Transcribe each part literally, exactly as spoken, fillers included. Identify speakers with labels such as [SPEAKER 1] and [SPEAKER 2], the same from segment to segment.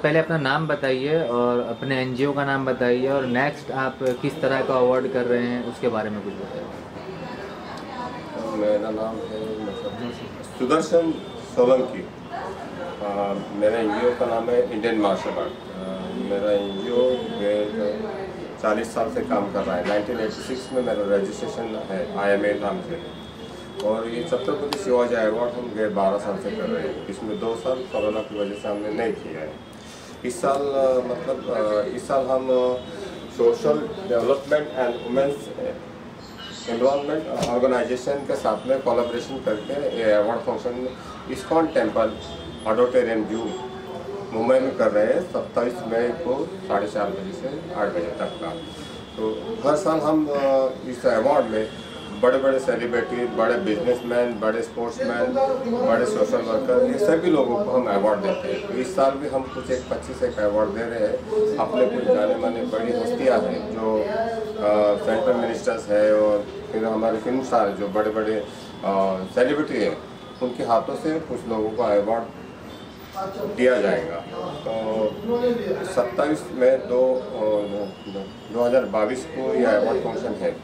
[SPEAKER 1] पहले अपना नाम बताइए और अपने एनजीओ का नाम बताइए और नेक्स्ट आप किस तरह का अवार्ड कर रहे हैं उसके बारे में कुछ बताइए।
[SPEAKER 2] मेरा नाम है सुदर्शन सोलंकी। मेरा एनजीओ का नाम है इंडियन मार्शल आर्ट। मेरा एनजीओ चालीस साल से काम कर रहा है। नाइनटीन एटी सिक्स में मेरा रजिस्ट्रेशन है आईएमए नाम से, और ये छत्रपति शिवाजी अवार्ड हम गए बारह साल से कर रहे हैं। इसमें दो साल कोरोना की वजह से हमने नहीं किया है। इस साल मतलब इस साल हम social development and women's environment organisation के साथ में कोलैबोरेशन करके ये award function ISKCON temple auditorium view Mumbai में कर रहे हैं सत्ताईस मई को साढ़े चार बजे से आठ बजे तक का। तो हर साल हम इस अवार्ड में बड़े बड़े सेलिब्रिटी, बड़े बिजनेसमैन, बड़े स्पोर्ट्समैन, बड़े सोशल वर्कर, ये सभी लोगों को हम अवार्ड देते हैं। तो इस साल भी हम कुछ एक पच्चीस एक अवार्ड दे रहे हैं। अपने कुछ जाने माने बड़ी हस्तियाँ हैं जो सेंट्रल मिनिस्टर्स है, और फिर हमारे फिल्म स्टार जो बड़े बड़े सेलिब्रिटी हैं, उनके हाथों से कुछ लोगों को अवार्ड दिया जाएगा। तो सत्ताईस मई दो दो हज़ार बाईस को यह अवार्ड फंक्शन है।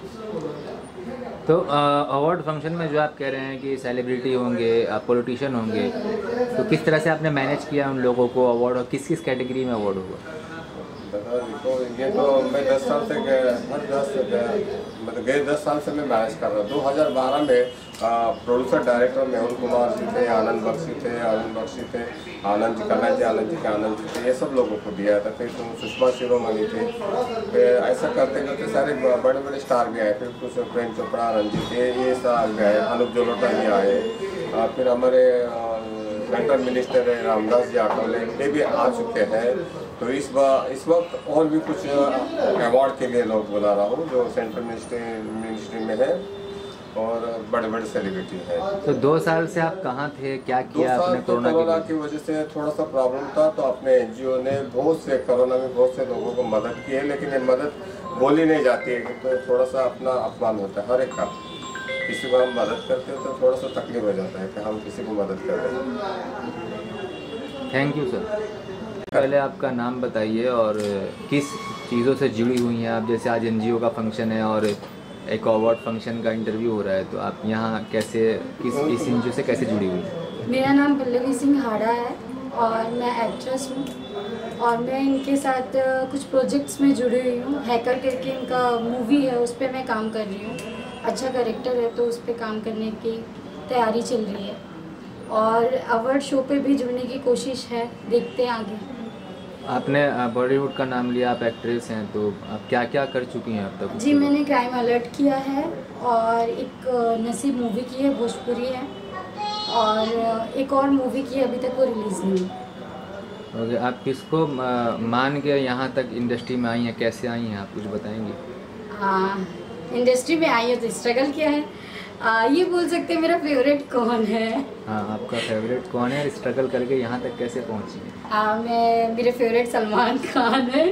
[SPEAKER 1] तो अवार्ड फंक्शन में जो आप कह रहे हैं कि सेलिब्रिटी होंगे, पॉलिटिशियन होंगे, तो किस तरह से आपने मैनेज किया उन लोगों को अवार्ड, और किस किस कैटेगरी में अवार्ड होगा?
[SPEAKER 2] देखो, ये तो मैं दस साल से गए हर दस मतलब गए दस साल से मैं मैनेज कर रहा हूँ। दो हज़ार बारह में प्रोड्यूसर डायरेक्टर मेहुल कुमार जी थे, आनंद बख्शी थे, अरुण बख्शी थे, आनंद जी कन्ना जी, आनंद जी के आनंद जी थे, ये सब लोगों को दिया था। फिर सुषमा शिरोमणि थे। फिर ऐसा करते करते सारे बड़े बड़े स्टार भी आए। फिर कुछ प्रेम चोपड़ा, रंजीत, ये ये सब गए, अनुप जोलोटा जी आए। फिर हमारे सेंट्रल मिनिस्टर है रामदास जी आठवले, ये भी आ चुके हैं। तो इस बार इस वक्त और भी कुछ अवार्ड के लिए लोग बुला रहा हूँ जो सेंट्रल मिनिस्ट्री मिनिस्ट्री में है और बड़े बड़े सेलिब्रिटी हैं।
[SPEAKER 1] तो दो साल से आप कहाँ थे, क्या किया आपने?
[SPEAKER 2] कोरोना कोरोना की वजह से थोड़ा सा प्रॉब्लम था, तो अपने एनजीओ ने बहुत से कोरोना में बहुत से लोगों को मदद की है, लेकिन ये मदद बोली नहीं जाती है, तो थोड़ा सा अपना अपमान होता है हर एक का। किसी को हम मदद करते हैं तो थोड़ा सा तकलीफ हो जाता है कि हम किसी को मदद कर रहे हैं।
[SPEAKER 1] Thank you sir. पहले आपका नाम बताइए और किस चीज़ों से जुड़ी हुई हैं आप? जैसे आज एनजीओ का फंक्शन है और एक अवार्ड फंक्शन का इंटरव्यू हो रहा है, तो आप यहाँ कैसे, किस किस एनजीओ से कैसे जुड़ी हुई हैं?
[SPEAKER 3] मेरा नाम पल्लवी सिंह हाड़ा है और मैं एक्ट्रेस हूँ, और मैं इनके साथ कुछ प्रोजेक्ट्स में जुड़ी हुई हूँ। हैकर करके इनका मूवी है, उस पर मैं काम कर रही हूँ। अच्छा कैरेक्टर है तो उस पर काम करने की तैयारी चल रही है, और अवार्ड शो पे भी जुड़ने की कोशिश है, देखते हैं आगे।
[SPEAKER 1] आपने बॉलीवुड का नाम लिया, आप एक्ट्रेस हैं, तो आप क्या क्या कर चुकी हैं अब तक?
[SPEAKER 3] जी, मैंने क्राइम अलर्ट किया है, और एक नसीब मूवी की है, भोजपुरी है, और एक और मूवी की है, अभी तक वो रिलीज़ नहीं है।
[SPEAKER 1] ओके, आप किसको मान के यहाँ तक इंडस्ट्री में आई हैं, कैसे आई हैं, आप कुछ बताएंगे?
[SPEAKER 3] हाँ, इंडस्ट्री में आई है तो स्ट्रगल किया है। आ, ये बोल सकते हैं मेरा फेवरेट कौन है।
[SPEAKER 1] हाँ, आपका फेवरेट कौन है, स्ट्रगल करके यहाँ तक कैसे पहुँची है?
[SPEAKER 3] आ, मैं मेरे फेवरेट सलमान खान है,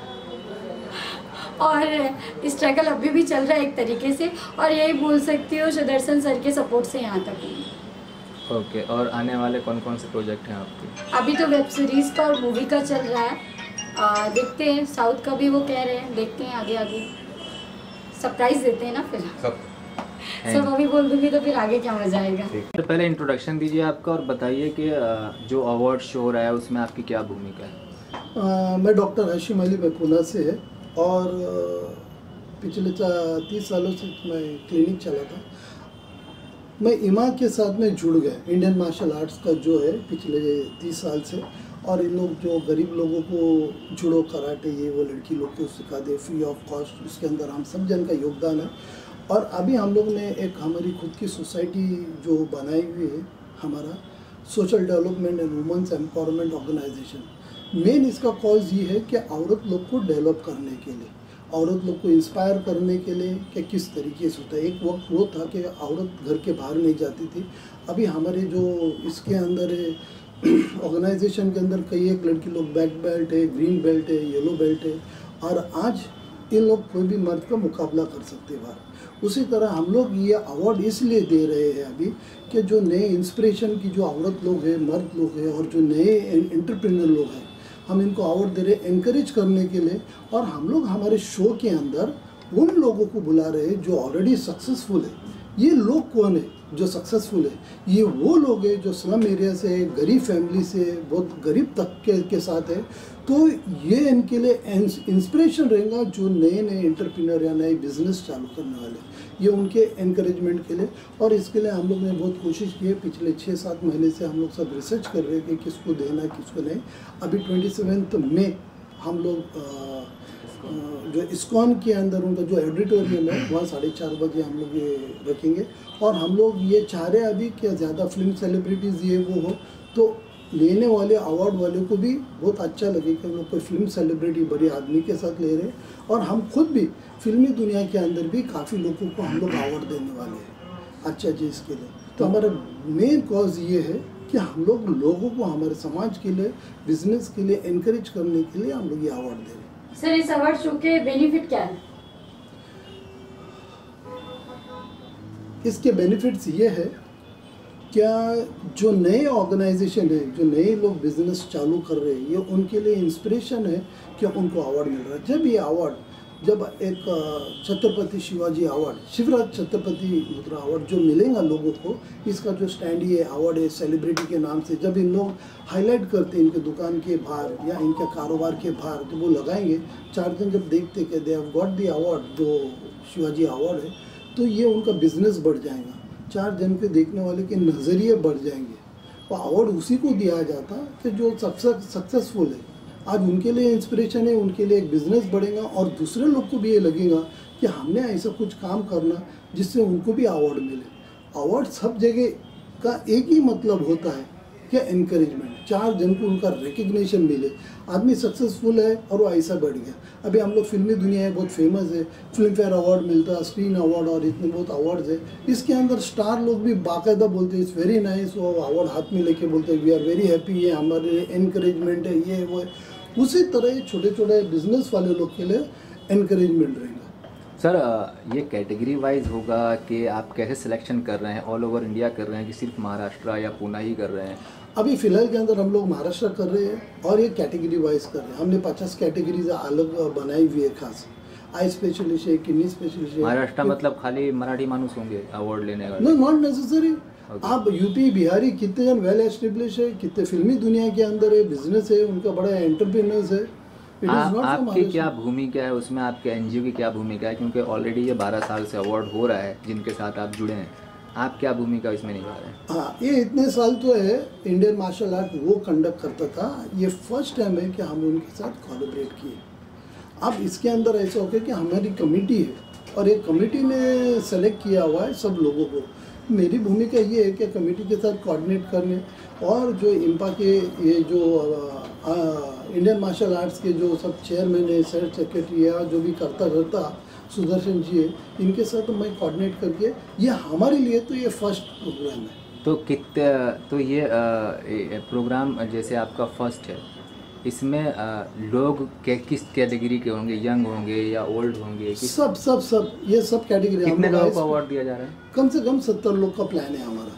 [SPEAKER 3] और स्ट्रगल अभी भी चल रहा है एक तरीके से, और यही बोल सकती हूँ सुदर्शन सर के सपोर्ट से यहाँ तक हूँ।
[SPEAKER 1] ओके, और आने वाले कौन कौन से प्रोजेक्ट हैं आपके?
[SPEAKER 3] अभी तो वेब सीरीज़ का और मूवी का चल रहा है, आ, देखते हैं। साउथ का भी वो कह रहे हैं, देखते हैं आगे आगे सरप्राइज देते हैं ना। फिर सब सब अभी बोल दूंगी तो फिर आगे क्या मजा आएगा।
[SPEAKER 1] तो पहले इंट्रोडक्शन दीजिए आपका और बताइए कि जो अवार्ड शो हो रहा है उसमें आपकी क्या भूमिका है?
[SPEAKER 4] आ, मैं डॉक्टर हाशिम अली पूना से है, और पिछले तीस सालों से मैं क्लिनिक चलाता। मैं इमा के साथ में जुड़ गया, इंडियन मार्शल आर्ट्स का जो है पिछले तीस साल से, और इन लोग जो गरीब लोगों को जुड़ो कराटे ये वो लड़की लोग को सिखा दे फ्री ऑफ कॉस्ट, उसके अंदर हम सब जन का योगदान है। और अभी हम लोग ने एक हमारी खुद की सोसाइटी जो बनाई हुई है, हमारा social development and women's empowerment organisation. Main इसका कॉज ये है कि औरत लोग को डेवलप करने के लिए, औरत लोग को इंस्पायर करने के लिए कि किस तरीके से होता है। एक वक्त वो था कि औरत घर के बाहर नहीं जाती थी। अभी हमारे जो इसके अंदर ऑर्गेनाइजेशन के अंदर कई एक लड़की लोग ब्लैक बेल्ट है, ग्रीन बेल्ट है, येलो बेल्ट है, और आज इन लोग कोई भी मर्द का मुकाबला कर सकते हैं बाहर। उसी तरह हम लोग ये अवार्ड इसलिए दे रहे हैं अभी कि जो नए इंस्पिरेशन की जो औरत लोग हैं, मर्द लोग हैं, और जो नए एंटरप्रेन्योर लोग हैं, हम इनको अवार्ड दे रहे हैं एनकरेज करने के लिए। और हम लोग हमारे शो के अंदर उन लोगों को बुला रहे हैं जो ऑलरेडी सक्सेसफुल है। ये लोग कौन है जो सक्सेसफुल है? ये वो लोग हैं जो स्लम एरिया से, गरीब फैमिली से, बहुत गरीब तबके के साथ है। तो ये इनके लिए इंस्पिरेशन रहेगा जो नए नए एंटरप्रेन्योर या नए बिजनेस चालू करने वाले, ये उनके एनकरेजमेंट के लिए। और इसके लिए हम लोग ने बहुत कोशिश की है। पिछले छः सात महीने से हम लोग सब रिसर्च कर रहे हैं कि किसको देना है किसको नहीं। अभी ट्वेंटी सेवेंथ में हम लोग जो इस्कॉन के अंदर उनका जो ऑडिटोरियम है वहाँ साढ़े चार बजे हम लोग ये रखेंगे। और हम लोग ये चाह रहे हैं अभी कि ज़्यादा फिल्म सेलिब्रिटीज़ ये वो हो, तो लेने वाले अवार्ड वाले को भी बहुत अच्छा लगे कि हम लोग कोई फिल्म सेलिब्रिटी बड़े आदमी के साथ ले रहे हैं। और हम खुद भी फिल्मी दुनिया के अंदर भी काफ़ी लोगों को हम लोग अवार्ड देने वाले हैं अच्छा चीज़ के लिए। तो हमारा मेन कॉज ये है कि हम लोग लोगों को हमारे समाज के लिए, बिजनेस के लिए एनकरेज करने के लिए हम लोग ये अवार्ड दे रहे हैं।
[SPEAKER 3] सर, इस अवार्ड शो के बेनिफिट क्या है?
[SPEAKER 4] इसके बेनिफिट्स ये है क्या जो नए ऑर्गेनाइजेशन है, जो नए लोग बिजनेस चालू कर रहे हैं, ये उनके लिए इंस्पिरेशन है कि उनको अवार्ड मिल रहा है। जब ये अवार्ड, जब एक छत्रपति शिवाजी अवार्ड, शिवराज छत्रपति मुद्रा अवार्ड जो मिलेगा लोगों को, इसका जो स्टैंड ये अवार्ड है सेलिब्रिटी के नाम से, जब इन लोग हाईलाइट करते हैं इनके दुकान के बाहर या इनके कारोबार के बाहर, तो वो लगाएंगे, चार दिन जब देखते कि they have got the award जो शिवाजी अवार्ड है, तो ये उनका बिजनेस बढ़ जाएगा, चार जन के देखने वाले के नज़रिए बढ़ जाएंगे। और अवार्ड उसी को दिया जाता कि जो सबसे सक्सेसफुल है। आज उनके लिए इंस्पिरेशन है, उनके लिए एक बिज़नेस बढ़ेगा और दूसरे लोग को भी ये लगेगा कि हमने ऐसा कुछ काम करना जिससे उनको भी अवार्ड मिले। अवार्ड सब जगह का एक ही मतलब होता है कि एनकरेजमेंट, चार जन को उनका रिकग्निशन मिले, आदमी सक्सेसफुल है और वो ऐसा बढ़ गया। अभी हम लोग फिल्मी दुनिया है, बहुत फेमस है, फिल्म फेयर अवार्ड मिलता है, स्क्रीन अवार्ड और इतने बहुत अवार्ड्स है। इसके अंदर स्टार लोग भी बाकायदा बोलते हैं इट्स वेरी नाइस, वो अवार्ड हाथ में लेके बोलते हैं वी आर वेरी हैप्पी, ये हमारे एनकरेजमेंट है, ये वो है। उसी तरह छोटे छोटे बिजनेस वाले लोग के लिए एनकरेजमेंट रहेगा।
[SPEAKER 1] सर, ये कैटेगरी वाइज होगा कि आप कैसे सिलेक्शन कर रहे हैं? ऑल ओवर इंडिया कर रहे हैं कि सिर्फ महाराष्ट्र या पुणे ही कर रहे हैं?
[SPEAKER 4] अभी फिलहाल के अंदर हम लोग महाराष्ट्र कर रहे हैं और ये कैटेगरी वाइज कर रहे हैं। हमने पचास कैटेगरीज अलग बनाई हुई है, खास आई स्पेशलिस्ट है, किडनी स्पेशलिस्ट है।
[SPEAKER 1] महाराष्ट्र मतलब खाली मराठी मानुस होंगे अवार्ड लेने वाले?
[SPEAKER 4] No, not necessary. आप यूपी बिहारी कितने जन वेल एस्टेब्लिश है, कितने फिल्मी दुनिया के अंदर है, बिजनेस है, उनका बड़ा एंटरप्रेन्योर्स है।
[SPEAKER 1] आ, आपकी क्या भूमिका है उसमें? आपके एनजीओ की क्या भूमिका है? क्योंकि ऑलरेडी ये बारह साल से अवार्ड हो रहा है जिनके साथ आप जुड़े हैं, आप क्या भूमिका इसमें निभा रहे हैं?
[SPEAKER 4] हाँ, ये इतने साल तो है इंडियन मार्शल आर्ट वो कंडक्ट करता था, ये फर्स्ट टाइम है कि हम उनके साथ कोलैबोरेट किए। अब इसके अंदर ऐसा हो गया कि हमारी कमेटी है और एक कमेटी ने सेलेक्ट किया हुआ है सब लोगों को। मेरी भूमिका ये है कि कमेटी के साथ कोऑर्डिनेट करने और जो इम्पा के ये जो आ, इंडियन मार्शल आर्ट्स के जो सब चेयरमैन है, सेट सेक्रेटरी या जो भी करता रहता सुदर्शन जी है, इनके साथ तो मैं कोऑर्डिनेट करके, ये हमारे लिए तो ये फर्स्ट प्रोग्राम है।
[SPEAKER 1] तो कितने तो ये आ, प्रोग्राम जैसे आपका फर्स्ट है, इसमें आ, लोग के, किस कैटेगरी के होंगे? यंग होंगे या ओल्ड होंगे?
[SPEAKER 4] सब सब सब ये सब कैटेगरी।
[SPEAKER 1] कितने लोगों को अवार्ड दिया जा रहा है?
[SPEAKER 4] कम से कम सत्तर लोग का प्लान है हमारा।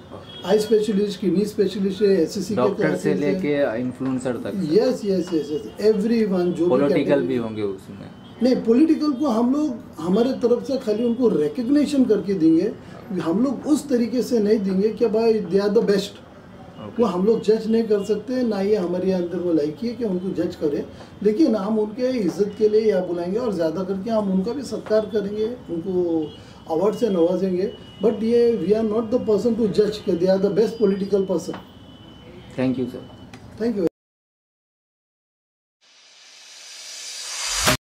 [SPEAKER 4] आई स्पेशलिस्ट, किडनी स्पेशलिस्ट है, एसएससी के
[SPEAKER 1] डॉक्टर से लेके इन्फ्लुएंसर तक।
[SPEAKER 4] Yes yes yes yes everyone. जो
[SPEAKER 1] पॉलिटिकल भी होंगे उसमें?
[SPEAKER 4] नहीं, पॉलिटिकल को हम लोग हमारे तरफ से खाली उनको रिकग्निशन करके देंगे, हम लोग उस तरीके से नहीं देंगे कि भाई दे आर द बेस्ट। वो हम लोग जज नहीं कर सकते, ना ये हमारे अंदर वो लायकी है कि उनको जज करें, लेकिन हम उनके इज्जत के लिए या बुलाएंगे और ज़्यादा करके हम उनका भी सत्कार करेंगे, उनको अवार्ड से नवाजेंगे। बट ये we are not the person to जज कि they are the best political person.
[SPEAKER 1] Thank you sir.
[SPEAKER 4] Thank you.